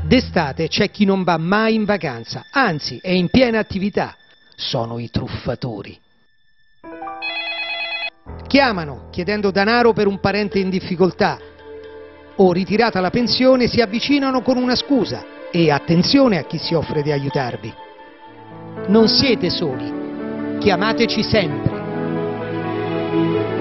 D'estate c'è chi non va mai in vacanza, anzi è in piena attività. Sono i truffatori. Chiamano chiedendo denaro per un parente in difficoltà o ritirata la pensione si avvicinano con una scusa e attenzione a chi si offre di aiutarvi. Non siete soli, chiamateci sempre.